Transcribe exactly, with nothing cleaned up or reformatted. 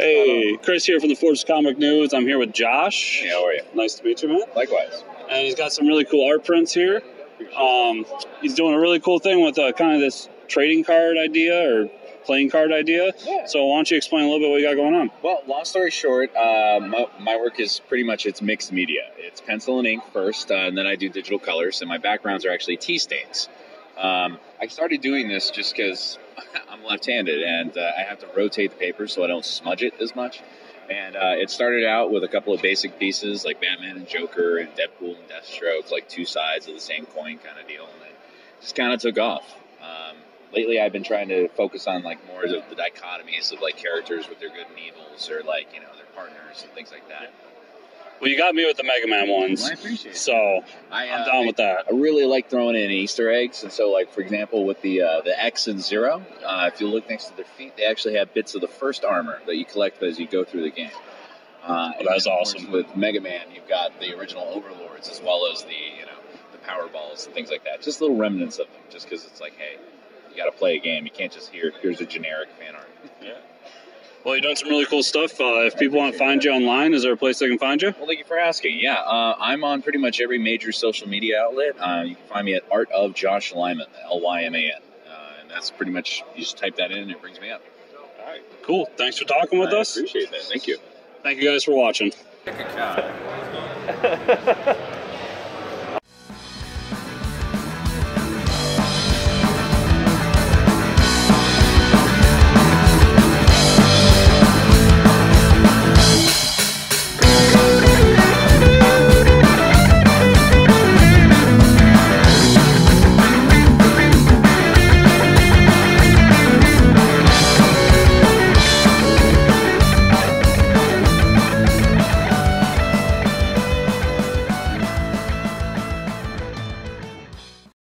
Hey, Chris here from the Forge Comic News. I'm here with Josh. Hey, how are you? Nice to meet you, man. Likewise. And he's got some really cool art prints here. Um, he's doing a really cool thing with uh, kind of this trading card idea or playing card idea. Yeah. So why don't you explain a little bit what you got going on? Well, long story short, uh, my, my work is pretty much it's mixed media. It's pencil and ink first, uh, and then I do digital colors, and my backgrounds are actually tea stains. Um, I started doing this just because I'm left-handed, and uh, I have to rotate the paper so I don't smudge it as much. And uh, it started out with a couple of basic pieces like Batman and Joker and Deadpool and Deathstroke, like two sides of the same coin kind of deal, and it just kind of took off. Um, lately, I've been trying to focus on like more of the dichotomies of like characters with their good and evils, or like you know their partners and things like that. Well, you got me with the Mega Man ones. Well, I appreciate it. So I, uh, I'm down I, with that. I really like throwing in Easter eggs, and so like for example with the uh, the X and Zero, uh, if you look next to their feet, they actually have bits of the first armor that you collect as you go through the game. Uh, oh, that's awesome. With Mega Man, you've got the original Overlords as well as the you know the Power Balls and things like that. Just little remnants of them, just because it's like, hey, you got to play a game. You can't just hear here's a generic fan art. Yeah. Well, you're doing some really cool stuff. Uh, if people want to find you online, is there a place they can find you? Well, thank you for asking. Yeah, uh, I'm on pretty much every major social media outlet. Uh, you can find me at Art of Josh Lyman, L Y M A N. Uh, and that's pretty much, you just type that in and it brings me up. All right. Cool. Thanks for talking with I us. appreciate that. Thank you. Thank you guys for watching. Take a